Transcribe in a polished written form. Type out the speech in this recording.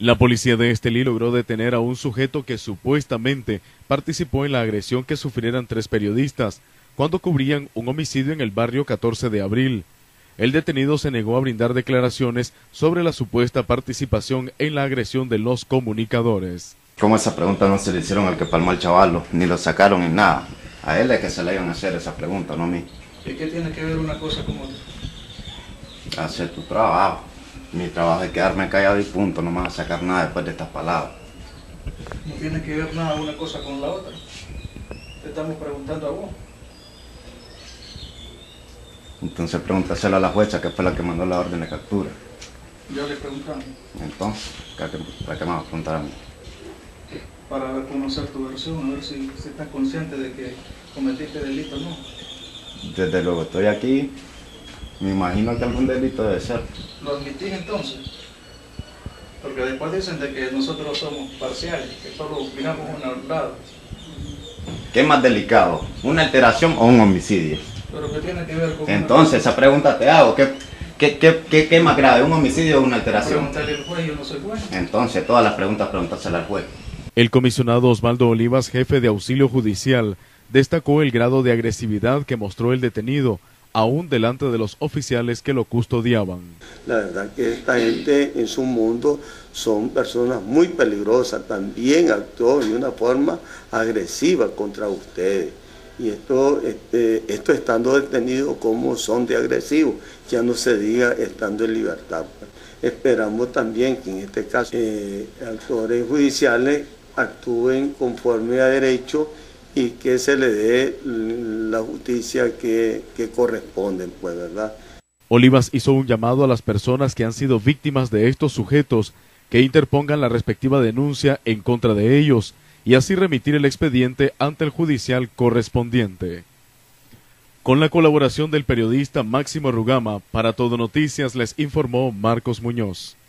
La policía de Estelí logró detener a un sujeto que supuestamente participó en la agresión que sufrieron 3 periodistas cuando cubrían un homicidio en el barrio 14 de abril. El detenido se negó a brindar declaraciones sobre la supuesta participación en la agresión de los comunicadores. ¿Cómo esa pregunta no se le hicieron al que palmó al chavalo? Ni lo sacaron en nada. A él es que se le iban a hacer esa pregunta, no a mí. ¿Y qué tiene que ver una cosa con otra? Hacer tu trabajo. Mi trabajo es quedarme callado y punto, no me vas a sacar nada después de estas palabras. No tiene que ver nada una cosa con la otra. Te estamos preguntando a vos. Entonces pregúntaselo a la jueza, que fue la que mandó la orden de captura. Ya le preguntamos. Entonces, ¿para qué me vas a preguntar a mí? Para conocer tu versión, a ver si estás consciente de que cometiste delito o no. Desde luego estoy aquí, me imagino que algún delito debe ser. ¿Lo admitís entonces? Porque después dicen de que nosotros somos parciales, que solo opinamos un lado. ¿Qué es más delicado? ¿Una alteración o un homicidio? Pero ¿qué tiene que ver con... Entonces, esa pregunta te hago, ¿qué es más grave? ¿Un homicidio o una alteración? Pregúntale al juez, yo no soy juez. Entonces, todas las preguntas pregúntaselas al juez. El comisionado Osvaldo Olivas, jefe de auxilio judicial, destacó el grado de agresividad que mostró el detenido, aún delante de los oficiales que lo custodiaban. La verdad que esta gente en su mundo son personas muy peligrosas, también actuó de una forma agresiva contra ustedes. Y esto estando detenido, como son de agresivos, ya no se diga estando en libertad. Esperamos también que en este caso actores judiciales actúen conforme a derecho y que se le dé la justicia que corresponde, pues, ¿verdad? Olivas hizo un llamado a las personas que han sido víctimas de estos sujetos que interpongan la respectiva denuncia en contra de ellos y así remitir el expediente ante el judicial correspondiente. Con la colaboración del periodista Máximo Rugama, para Todo Noticias les informó Marcos Muñoz.